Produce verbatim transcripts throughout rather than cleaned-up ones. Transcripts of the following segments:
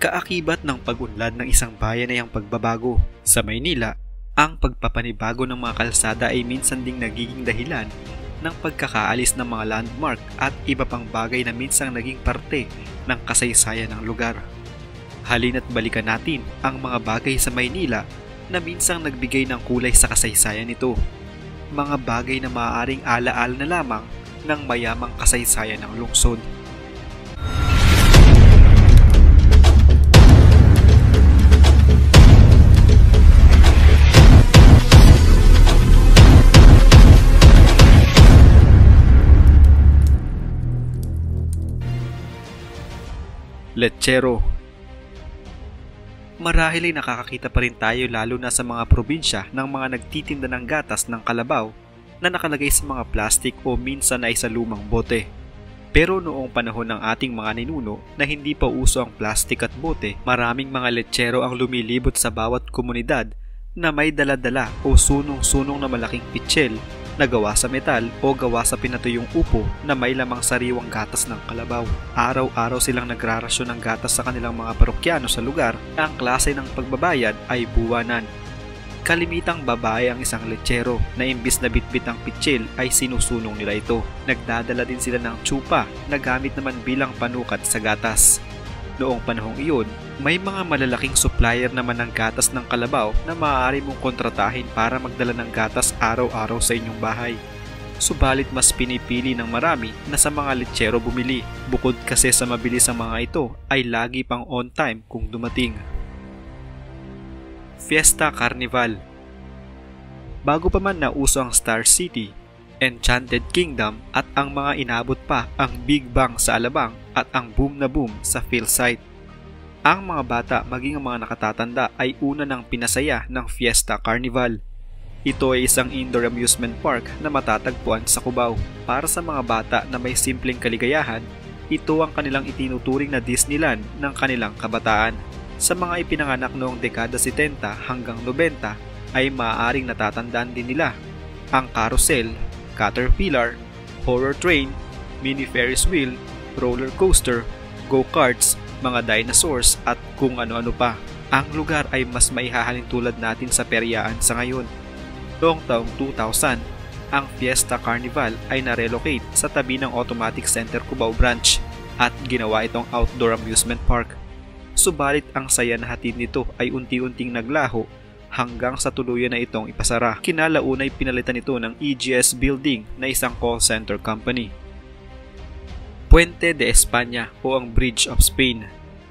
Kaakibat ng pag-unlad ng isang bayanayang pagbabago sa Maynila, ang pagpapanibago ng mga kalsada ay minsan ding nagiging dahilan ng pagkakaalis ng mga landmark at iba pang bagay na minsang naging parte ng kasaysayan ng lugar. Halina't balikan natin ang mga bagay sa Maynila na minsang nagbigay ng kulay sa kasaysayan nito. Mga bagay na maaaring alaala na lamang ng mayamang kasaysayan ng lungsod. Lechero. Marahil ay nakakakita pa rin tayo lalo na sa mga probinsya ng mga nagtitinda ng gatas ng kalabaw na nakalagay sa mga plastik o minsan ay sa lumang bote. Pero noong panahon ng ating mga ninuno na hindi pa uso ang plastik at bote, maraming mga lechero ang lumilibot sa bawat komunidad na may dala-dala o sunong-sunong na malaking pitsil na gawa sa metal o gawa sa pinatuyong upo na may lamang sariwang gatas ng kalabaw. Araw-araw silang nagrarasyon ng gatas sa kanilang mga parokyano sa lugar na ang klase ng pagbabayad ay buwanan. Kalimitang babae ang isang lechero na imbis na bitbit ang pitsil ay sinusunong nila ito. Nagdadala din sila ng tsupa na gamit naman bilang panukat sa gatas. Noong panahong iyon, may mga malalaking supplier naman ng gatas ng kalabaw na maaari mong kontratahin para magdala ng gatas araw-araw sa inyong bahay. Subalit mas pinipili ng marami na sa mga lechero bumili, bukod kasi sa mabilis ang mga ito ay lagi pang on time kung dumating. Fiesta Carnival. Bago pa man nauso ang Star City, Enchanted Kingdom at ang mga inabot pa ang Big Bang sa Alabang at ang Boom na Boom sa Philsite. Ang mga bata maging ang mga nakatatanda ay una ng pinasaya ng Fiesta Carnival. Ito ay isang indoor amusement park na matatagpuan sa Cubao. Para sa mga bata na may simpleng kaligayahan, ito ang kanilang itinuturing na Disneyland ng kanilang kabataan. Sa mga ipinanganak noong dekada setenta hanggang nobenta ay maaaring natatandaan din nila ang carousel, caterpillar, horror train, mini Ferris wheel, roller coaster, go-karts, mga dinosaurs at kung ano-ano pa. Ang lugar ay mas maihahalin tulad natin sa peryaan sa ngayon. Noong taong two thousand, ang Fiesta Carnival ay na-relocate sa tabi ng Automatic Center Cubao branch at ginawa itong outdoor amusement park. Subalit ang saya na hatid nito ay unti-unting naglaho hanggang sa tuluyan na itong ipasara. Kinalaunay pinalitan ito ng E G S Building na isang call center company. Puente de España o ang Bridge of Spain.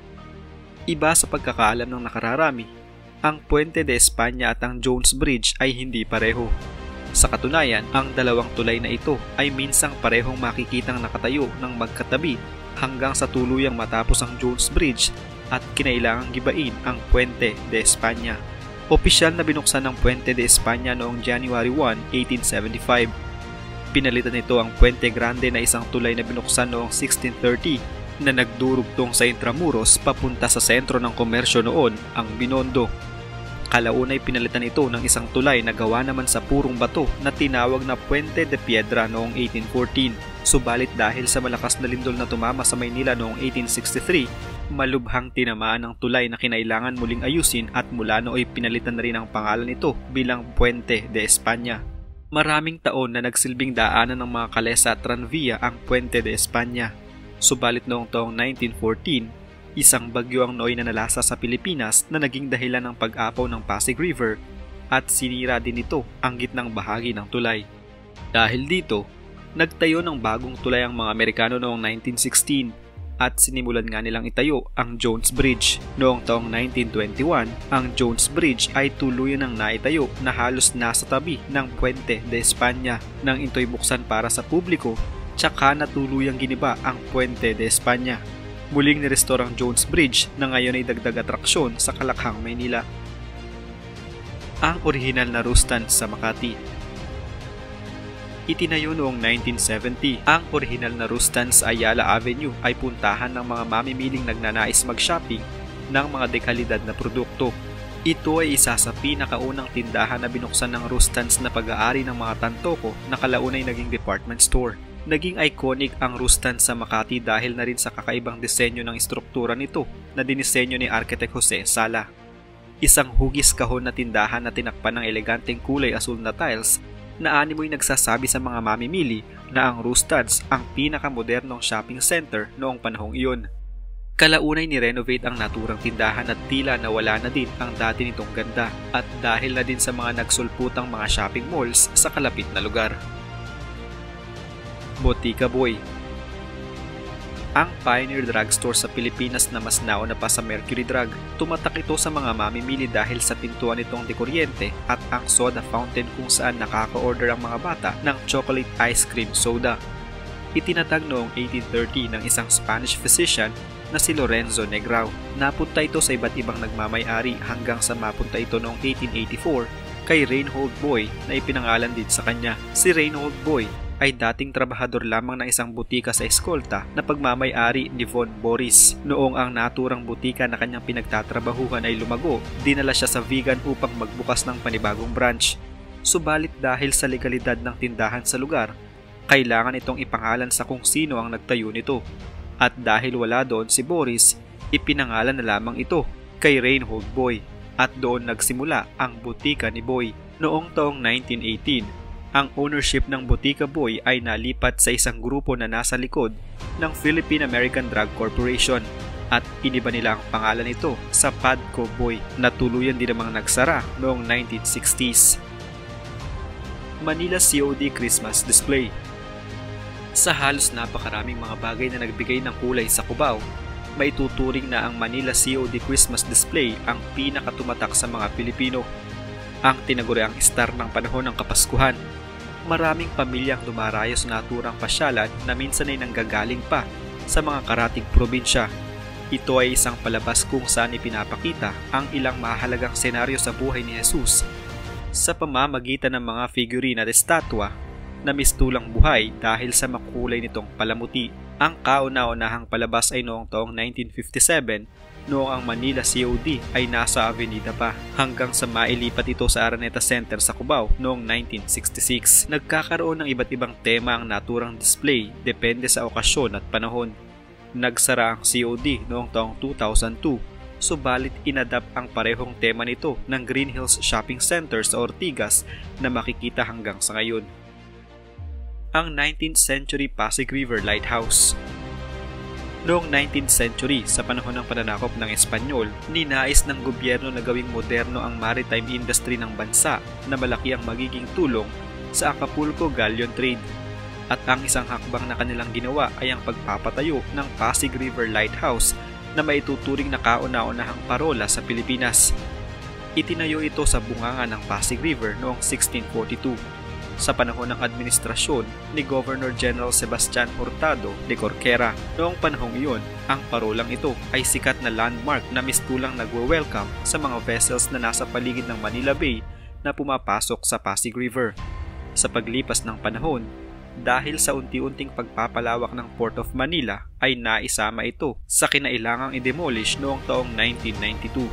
Iba sa pagkakaalam ng nakararami, ang Puente de España at ang Jones Bridge ay hindi pareho. Sa katunayan, ang dalawang tulay na ito ay minsang parehong makikitang nakatayo ng magkatabi hanggang sa tuluyang matapos ang Jones Bridge at kinailangang gibain ang Puente de España. Opisyal na binuksan ng Puente de España noong January first, eighteen seventy-five. Pinalitan nito ang Puente Grande na isang tulay na binuksan noong sixteen thirty na nagdurugtong sa Intramuros papunta sa sentro ng komersyo noon, ang Binondo. Kalaunay pinalitan ito ng isang tulay na gawa naman sa purong bato na tinawag na Puente de Piedra noong eighteen fourteen. Subalit dahil sa malakas na lindol na tumama sa Maynila noong eighteen sixty-three, malubhang tinamaan ng tulay na kinailangan muling ayusin at mula nooy pinalitan na rin ang pangalan nito bilang Puente de España. Maraming taon na nagsilbing daanan ng mga kalesa at tranvia ang Puente de España. Subalit noong taong nineteen fourteen, isang bagyo ang nooy na nalasa sa Pilipinas na naging dahilan ng pag-apaw ng Pasig River at sinira din ito ang gitnang bahagi ng tulay. Dahil dito, nagtayo ng bagong tulay ang mga Amerikano noong nineteen sixteen at sinimulan nga nilang itayo ang Jones Bridge. Noong taong nineteen twenty-one, ang Jones Bridge ay tuluyan ng naitayo na halos nasa tabi ng Puente de España nang ito'y buksan para sa publiko, tsaka natuluyang giniba ang Puente de España. Muling nirestore ang Jones Bridge na ngayon ay dagdag atraksyon sa Kalakhang, Maynila. Ang orihinal na Rustan sa Makati. Itinayo noong nineteen seventy, ang orihinal na Rustan sa Ayala Avenue ay puntahan ng mga mamimiling nagnanais mag-shopping ng mga dekalidad na produkto. Ito ay isa sa pinakaunang tindahan na binuksan ng Rustans na pag-aari ng mga Tantoko na kalaunay naging department store. Naging iconic ang Rustan's sa Makati dahil na rin sa kakaibang disenyo ng istruktura nito na dinisenyo ni Architect Jose Sala. Isang hugis kahon na tindahan na tinakpan ng eleganteng kulay asul na tiles na animoy nagsasabi sa mga mamimili na ang Rustan's ang pinakamodernong shopping center noong panahong iyon. Kalaunay ni-renovate ang naturang tindahan at tila nawala na din ang dati nitong ganda at dahil na din sa mga nagsulputang mga shopping malls sa kalapit na lugar. Botica Boy. Ang pioneer drugstore sa Pilipinas na mas nauna pa sa Mercury Drug, tumatak ito sa mga mamimili dahil sa pintuan nitong dekuryente at ang soda fountain kung saan nakaka-order ang mga bata ng chocolate ice cream soda. Itinatag noong eighteen thirty ng isang Spanish physician na si Lorenzo Negrao. Napunta ito sa iba't ibang nagmamay-ari hanggang sa mapunta ito noong eighteen eighty-four kay Reinhold Boy na ipinangalan din sa kanya. Si Reinhold Boy ay dating trabahador lamang ng isang butika sa Escolta na pagmamay-ari ni Von Boris. Noong ang naturang butika na kanyang pinagtatrabahuhan ay lumago, dinala siya sa vegan upang magbukas ng panibagong branch. Subalit dahil sa legalidad ng tindahan sa lugar, kailangan itong ipangalan sa kung sino ang nagtayo nito. At dahil wala doon si Boris, ipinangalan na lamang ito kay Reinhold Boy at doon nagsimula ang butika ni Boy. Noong taong nineteen eighteen, ang ownership ng Botica Boy ay nalipat sa isang grupo na nasa likod ng Philippine American Drug Corporation at iniba nila ang pangalan nito sa Padco Boy na tuluyan din namang nagsara noong nineteen sixties. Manila C O D Christmas Display. Sa halos napakaraming mga bagay na nagbigay ng kulay sa Cubao, maituturing na ang Manila C O D Christmas Display ang pinakatumatak sa mga Pilipino. Ang tinaguriang star ng panahon ng Kapaskuhan. Maraming pamilyang dumarayo sa naturang pasyalan na minsan ay nanggagaling pa sa mga karatig probinsya. Ito ay isang palabas kung saan ipinapakita ang ilang mahalagang senaryo sa buhay ni Jesus sa pamamagitan ng mga figurine at estatwa na mistulang buhay dahil sa makulay nitong palamuti. Ang kauna-unahang palabas ay noong taong nineteen fifty-seven noong ang Manila C O D ay nasa Avenida pa hanggang sa mailipat ito sa Araneta Center sa Cubao noong nineteen sixty-six. Nagkakaroon ng iba't ibang tema ang naturang display depende sa okasyon at panahon. Nagsara ang C O D noong taong two thousand two, subalit inadapt ang parehong tema nito ng Green Hills Shopping Center sa Ortigas na makikita hanggang sa ngayon. Ang nineteenth century Pasig River Lighthouse. Noong nineteenth century, sa panahon ng pananakop ng Espanyol, ninais ng gobyerno na gawing moderno ang maritime industry ng bansa na malaki ang magiging tulong sa Acapulco galleon trade. At ang isang hakbang na kanilang ginawa ay ang pagpapatayo ng Pasig River Lighthouse na maituturing na kauna-unahang parola sa Pilipinas. Itinayo ito sa bunganga ng Pasig River noong sixteen forty-two. Sa panahon ng administrasyon ni Governor General Sebastian Hurtado de Corquera. Noong panahong iyon, ang parolang ito ay sikat na landmark na mistulang nagwe-welcome sa mga vessels na nasa paligid ng Manila Bay na pumapasok sa Pasig River. Sa paglipas ng panahon, dahil sa unti-unting pagpapalawak ng Port of Manila ay naisama ito sa kinailangang i-demolish noong taong nineteen ninety-two.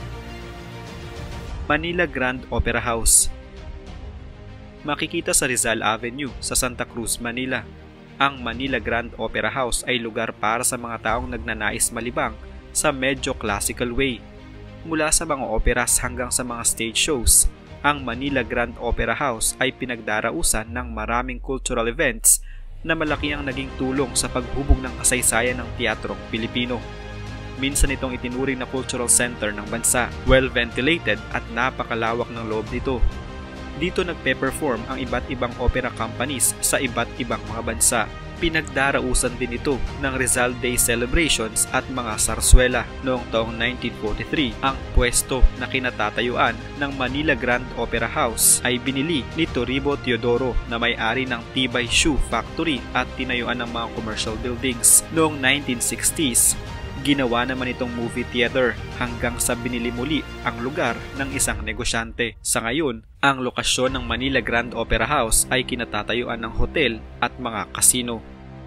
Manila Grand Opera House. Makikita sa Rizal Avenue sa Santa Cruz, Manila. Ang Manila Grand Opera House ay lugar para sa mga taong nagnanais malibang sa medyo classical way. Mula sa mga operas hanggang sa mga stage shows, ang Manila Grand Opera House ay pinagdarausan ng maraming cultural events na malaki ang naging tulong sa paghubog ng kasaysayan ng teatrong Pilipino. Minsan itong itinuring na cultural center ng bansa, well-ventilated at napakalawak ng loob nito. Dito nagpe-perform ang iba't ibang opera companies sa iba't ibang mga bansa. Pinagdarausan din ito ng Rizal Day celebrations at mga sarswela. Noong taong nineteen forty-three, ang pwesto na kinatatayuan ng Manila Grand Opera House ay binili ni Toribio Teodoro na may-ari ng Tibay Shoe Factory at tinayuan ng mga commercial buildings. Noong nineteen sixties, ginawa naman itong movie theater hanggang sa binili muli ang lugar ng isang negosyante. Sa ngayon, ang lokasyon ng Manila Grand Opera House ay kinatatayuan ng hotel at mga kasino.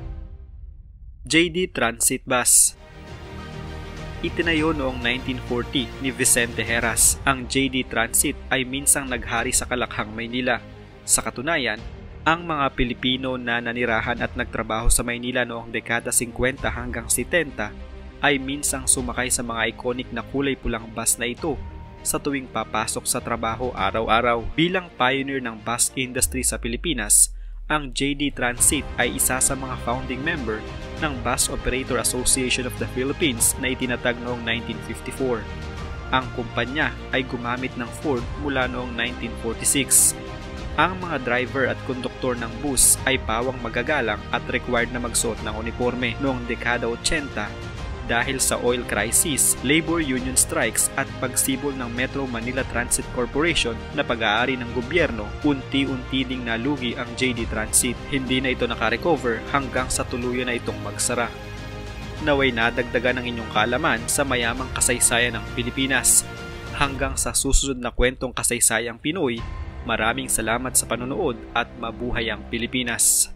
J D Transit Bus. Itinayo noong nineteen forty ni Vicente Heras. Ang J D Transit ay minsang naghari sa Kalakhang, Maynila. Sa katunayan, Ang mga Pilipino na nanirahan at nagtrabaho sa Maynila noong dekada singkwenta hanggang setenta ay minsang sumakay sa mga iconic na kulay pulang bus na ito sa tuwing papasok sa trabaho araw-araw. Bilang pioneer ng bus industry sa Pilipinas, ang J D Transit ay isa sa mga founding member ng Bus Operator Association of the Philippines na itinatag noong nineteen fifty-four. Ang kumpanya ay gumamit ng Ford mula noong nineteen forty-six. Ang mga driver at konduktor ng bus ay pawang magagalang at required na magsuot ng uniforme noong dekada eighty dahil sa oil crisis, labor union strikes at pagsibol ng Metro Manila Transit Corporation na pag-aari ng gobyerno. Unti-unti ding nalugi ang J D Transit. Hindi na ito nakarecover hanggang sa tuluyan na itong magsara. Naway nadagdagan ang inyong kaalaman sa mayamang kasaysayan ng Pilipinas. Hanggang sa susunod na kwentong kasaysayang Pinoy, maraming salamat sa panonood at mabuhay ang Pilipinas!